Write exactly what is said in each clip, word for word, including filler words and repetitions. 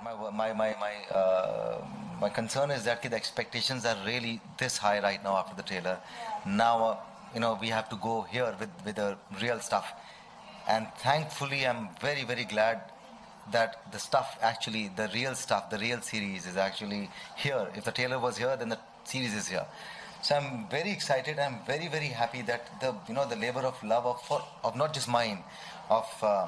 my my my my uh, my concern is that the expectations are really this high right now after the trailer. Yeah. Now, uh, you know, we have to go here with with the real stuff, and thankfully, I'm very very glad that the stuff actually, the real stuff, the real series is actually here. If the trailer was here, then the series is here. So I'm very excited. I'm very very happy that the you know the labor of love of for, of not just mine, of. Uh,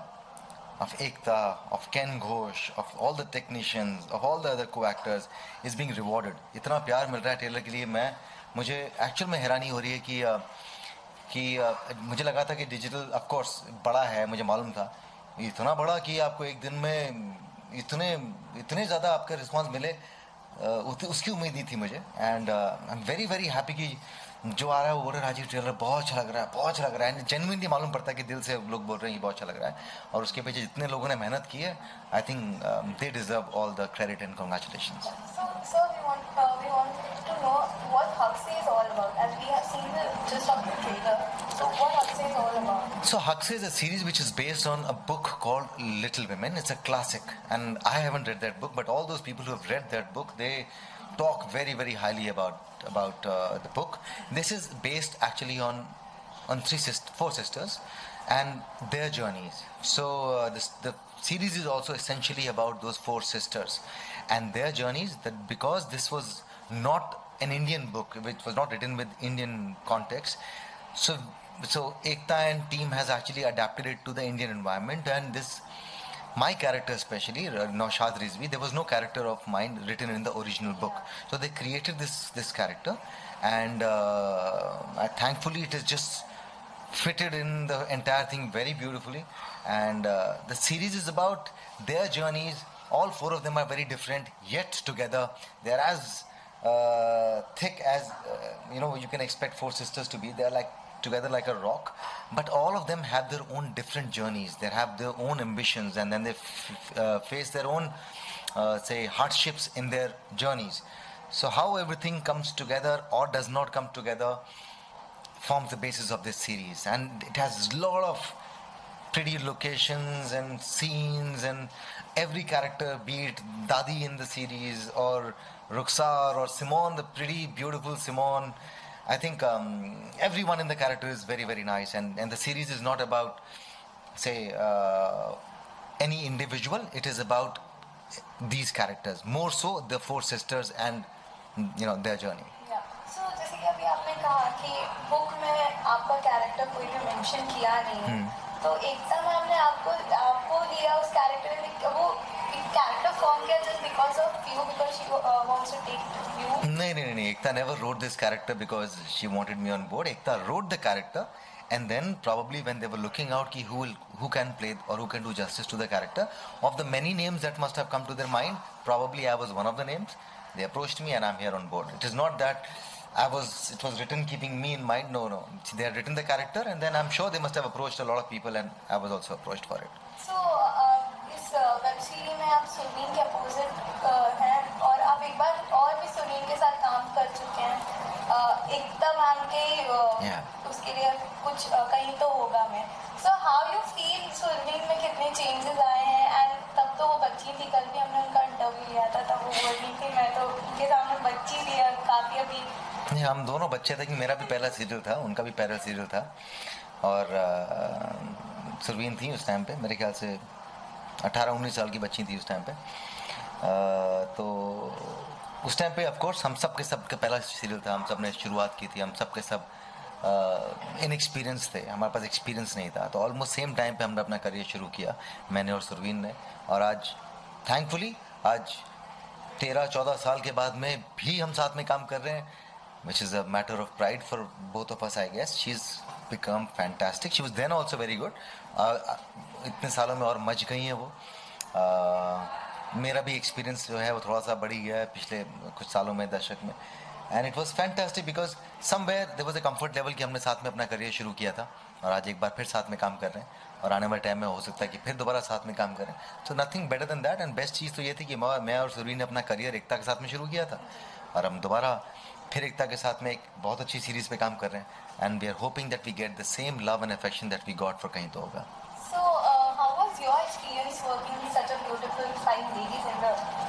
of Ekta, of Ken Ghosh, of all the technicians, of all the other co-actors is being rewarded. इतना प्यार मिल रहा है trailer के लिए मैं मुझे actual में हैरानी हो रही है कि uh, कि uh, मुझे लगा था कि डिजिटल ऑफ कोर्स बड़ा है, मुझे मालूम था इतना बड़ा कि आपको एक दिन में इतने इतने ज़्यादा आपका रिस्पांस मिले, uh, उसकी उम्मीद नहीं थी मुझे. And I am very very happy कि जो आ रहा है वो बोल रहे राजीव ट्रेलर बहुत अच्छा लग रहा है, बहुत अच्छा लग रहा है. जेन्युइनली मालूम पड़ता है कि दिल से लोग बोल रहे हैं कि बहुत अच्छा लग रहा है, और उसके पीछे जितने लोगों ने मेहनत की है, I think they deserve all the credit and congratulations. So, so we want uh, we want to know what Huxley is all about, as we have seen the gist of the trailer. So, what Huxley is all about? So, Huxley is a series which is based on a book called Little Women. It's a classic, and I haven't read that book, but all those people who have read that book, they talk very very highly about about uh, the book. This is based actually on on three sist- four sisters and their journeys. So uh, this, the series is also essentially about those four sisters and their journeys. That because this was not an Indian book, which was not written with Indian context, so so Ekta and team has actually adapted it to the Indian environment. And this, my character especially, Naushad Rizvi, there was no character of mine written in the original book. So they created this this character, and uh, thankfully it is just fitted in the entire thing very beautifully. And uh, the series is about their journeys. All four of them are very different, yet together they're as uh, thick as uh, you know you can expect four sisters to be. They're like together like a rock, but all of them have their own different journeys. They have their own ambitions, and then they f- uh, face their own uh, say hardships in their journeys. So how everything comes together or does not come together forms the basis of this series, and it has a lot of pretty locations and scenes, and every character, be it Dadi in the series or Ruxar or Simone, the pretty beautiful Simone, I think um, everyone in the character is very very nice. And, and the series is not about say uh, any individual, it is about these characters, more so the four sisters and you know their journey. Yeah. So जैसे कि अभी आपने कहा कि book में आपका character कोई भी मेंशन किया नहीं है, तो एकता मैम ने आपको आपको लिया उस कैरेक्टर में, वो कैरेक्टर फॉर्म किया just because of you, because she uh, wants to take you? नहीं नहीं नहीं, Ekta never wrote this character because she wanted me on board. Ekta wrote the character, and then probably when they were looking out ki who will who can play or who can do justice to the character, of the many names that must have come to their mind, probably I was one of the names. They approached me and I'm here on board. It is not that I was it was written keeping me in mind. No no, they had written the character, and then I'm sure they must have approached a lot of people, and I was also approached for it. So uh, इस web series में आप सुनील के opposite हैं, और आप एक बार और भी सुनील के साथ काम कर चुके हैं. एकता मैम के uh, उसके लिए कुछ uh, कहीं तो होगा मैं. So how you feel Sunil में कितने चेंजेस आए हैं? एंड तब तो वो बच्ची थी, कल भी हमने उनका इंटरव्यू लिया था, तब वो बोल रही थी मैं तो उनके सामने बच्ची थी, काफी अभी. नहीं, हम दोनों बच्चे थे कि मेरा भी पहला सीरियल था, उनका भी पहला सीरियल था, और सुरवीन थी उस टाइम पे, मेरे ख्याल से अठारह उन्नीस साल की बच्ची थी उस टाइम पे. आ, तो उस टाइम पे ऑफ कोर्स हम सब के सब का पहला सीरियल था, हम सब ने शुरुआत की थी, हम सब के सब इनएक्सपीरियंस थे, हमारे पास एक्सपीरियंस नहीं था. तो ऑलमोस्ट सेम टाइम पे हमने अपना करियर शुरू किया, मैंने और सुरवीन ने. और आज थैंकफुली आज तेरह चौदह साल के बाद में भी हम साथ में काम कर रहे हैं, which is a matter of pride for both of us, I guess. She's become fantastic. She was then also very good. uh, इतने सालों में और मच गई हैं वो. uh, मेरा भी एक्सपीरियंस जो है वो थोड़ा सा बढ़ गया है पिछले कुछ सालों में, दशक में. And it was fantastic because somewhere there was a comfort level कि हमने साथ में अपना करियर शुरू किया था, और आज एक बार फिर साथ में काम कर रहे हैं, और आने वाले टाइम में हो सकता है कि फिर दोबारा साथ में काम करें. So nothing better than that. And best चीज़ तो ये थी कि मैं और सुरवीन ने अपना करियर एकता के साथ में शुरू किया था, और हम दोबारा फिर एकता के साथ में एक बहुत अच्छी सीरीज पे काम कर रहे हैं. And we are hoping that we get the same love and affection that we got for कहीं तो होगा. So uh, how was your experience working with such a beautiful five ladies in the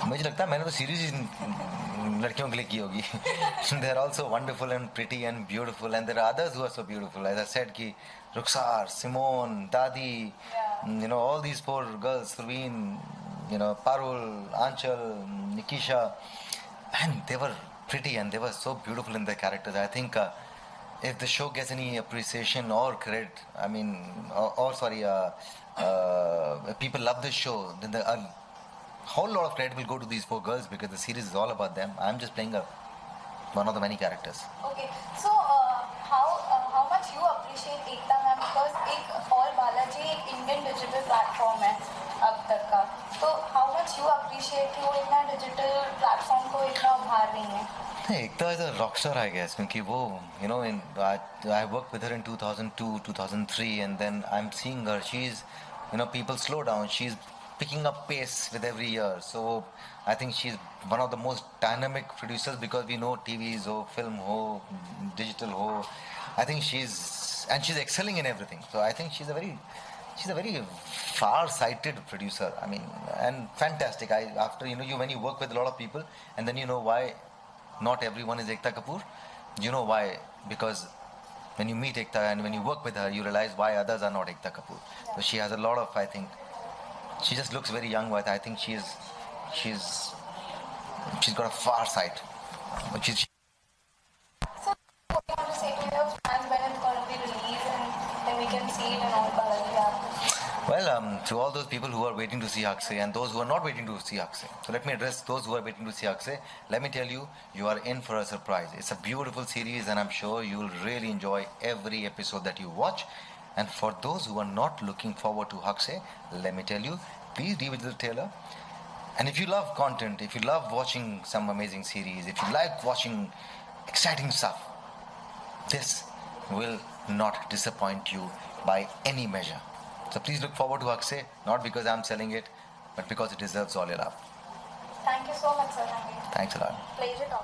मुझे लगता है मैंने तो series लड़कियों के लिए की होगी. They are also wonderful and pretty and beautiful, and there are others who are so beautiful. As I said, ki Ruxar, Simone, Dadi, Yeah. you know, all these four girls, Surveen, you know, Parul, Anchal, Nikisha, and they were pretty and they were so beautiful in their characters. I think uh, if the show gets any appreciation or credit, I mean, or, or sorry, uh, uh, people love the show, then the uh, whole lot of credit will go to these four girls because the series is all about them. I'm just playing a one of the many characters. Okay, so uh, how uh, how much you appreciate Ekta ma'am, because एक और बालाजी एक Indian digital platform है अब तक का, तो how much you appreciate कि वो इतना डिजिटल प्लेटफॉर्म को इतना उभार रही हैं? Ekta is a rock star, I guess, क्योंकि वो, you know, in I, I worked with her in two thousand two, two thousand three, and then I'm seeing her. She's, you know, people slow down. She's picking up pace with every year. So I think she's one of the most dynamic producers because we know T Vs ho, film ho, digital ho. I think she's and she's excelling in everything. So I think she's a very she's a very far-sighted producer. I mean, and fantastic. I after you know you when you work with a lot of people and then you know why not everyone is Ekta Kapoor. You know why? Because when you meet Ekta and when you work with her, you realize why others are not Ekta Kapoor. So she has a lot of, I think. She just looks very young, but I think she's she's she's got a far sight. But she's, So what do you want to say to your fans when it's going to be released and then we can see it in all Balaji apps? well, um, to all those people who are waiting to see Akshay and those who are not waiting to see Akshay. So let me address those who are waiting to see Akshay. Let me tell you, you are in for a surprise. It's a beautiful series and I'm sure you'll really enjoy every episode that you watch. And for those who are not looking forward to Akshay, let me tell you, please revisit the trailer. And if you love content, if you love watching some amazing series, if you like watching exciting stuff, this will not disappoint you by any measure. So please look forward to Akshay, not because I'm selling it, but because it deserves all your love. Thank you so much, sir. Thank you. Thanks a lot. Pleasure talking.